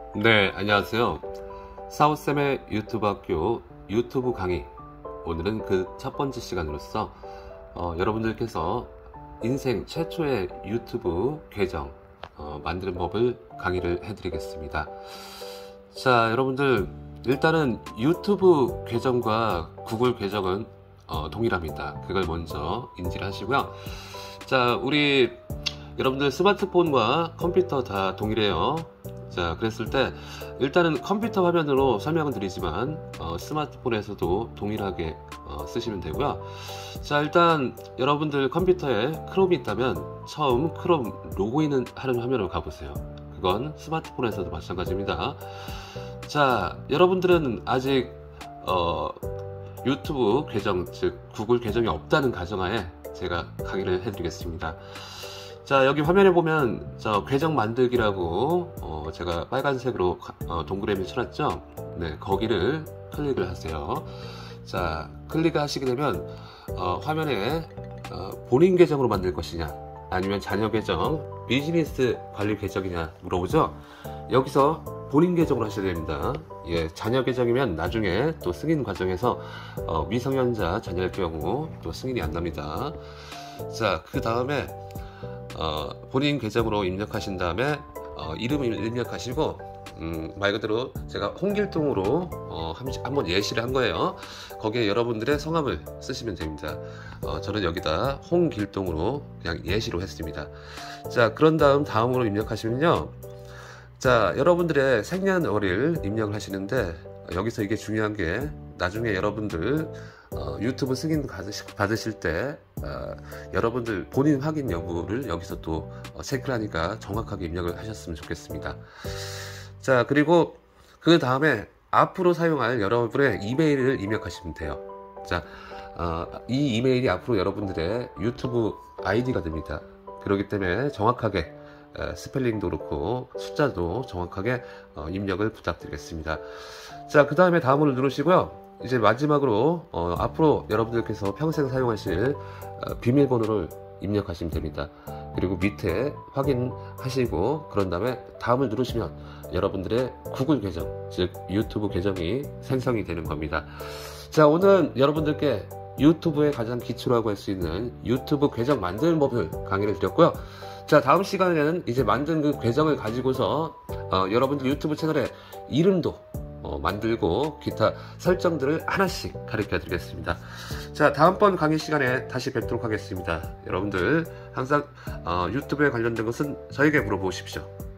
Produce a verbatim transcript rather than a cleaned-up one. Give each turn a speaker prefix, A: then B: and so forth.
A: 네, 안녕하세요. 사오쌤의 유튜브 학교 유튜브 강의. 오늘은 그 첫 번째 시간으로서 어, 여러분들께서 인생 최초의 유튜브 계정 어, 만드는 법을 강의를 해드리겠습니다. 자, 여러분들 일단은 유튜브 계정과 구글 계정은 어, 동일합니다. 그걸 먼저 인지를 하시고요. 자, 우리 여러분들 스마트폰과 컴퓨터 다 동일해요. 자, 그랬을 때 일단은 컴퓨터 화면으로 설명을 드리지만 어, 스마트폰에서도 동일하게 어, 쓰시면 되고요. 자, 일단 여러분들 컴퓨터에 크롬이 있다면 처음 크롬 로그인 하는 화면으로 가보세요. 그건 스마트폰에서도 마찬가지입니다. 자, 여러분들은 아직 어, 유튜브 계정, 즉 구글 계정이 없다는 가정하에 제가 강의를 해드리겠습니다. 자, 여기 화면에 보면 저 계정 만들기라고 어, 제가 빨간색으로 어, 동그라미 쳐놨죠. 네, 거기를 클릭을 하세요. 자, 클릭하시게 되면 어, 화면에 어, 본인 계정으로 만들 것이냐 아니면 자녀 계정, 비즈니스 관리 계정이냐 물어보죠. 여기서 본인 계정으로 하셔야 됩니다. 예, 자녀 계정이면 나중에 또 승인 과정에서 어, 미성년자 자녀일 경우 또 승인이 안 납니다. 자, 그 다음에 어, 본인 계정으로 입력하신 다음에 어, 이름을 입력하시고 음, 말 그대로 제가 홍길동으로 어, 한번 예시를 한 거예요. 거기에 여러분들의 성함을 쓰시면 됩니다. 어, 저는 여기다 홍길동으로 그냥 예시로 했습니다. 자, 그런 다음 다음으로 입력하시면요, 자, 여러분들의 생년월일 입력을 하시는데 여기서 이게 중요한 게 나중에 여러분들 어, 유튜브 승인 받으시, 받으실 때 어, 여러분들 본인 확인 여부를 여기서 또 어, 체크를 하니까 정확하게 입력을 하셨으면 좋겠습니다. 자, 그리고 그 다음에 앞으로 사용할 여러분의 이메일을 입력하시면 돼요. 자, 어, 이 이메일이 앞으로 여러분들의 유튜브 아이디가 됩니다. 그렇기 때문에 정확하게 에, 스펠링도 그렇고 숫자도 정확하게 어, 입력을 부탁드리겠습니다. 자, 그 다음에 다음으로 누르시고요. 이제 마지막으로 어, 앞으로 여러분들께서 평생 사용하실 어, 비밀번호를 입력하시면 됩니다. 그리고 밑에 확인하시고 그런 다음에 다음을 누르시면 여러분들의 구글 계정, 즉 유튜브 계정이 생성이 되는 겁니다. 자, 오늘 여러분들께 유튜브의 가장 기초라고 할 수 있는 유튜브 계정 만드는 법을 강의를 드렸고요. 자, 다음 시간에는 이제 만든 그 계정을 가지고서 어, 여러분들 유튜브 채널에 이름도 어, 만들고 기타 설정들을 하나씩 가르쳐 드리겠습니다. 자, 다음번 강의 시간에 다시 뵙도록 하겠습니다. 여러분들 항상 어, 유튜브에 관련된 것은 저에게 물어보십시오.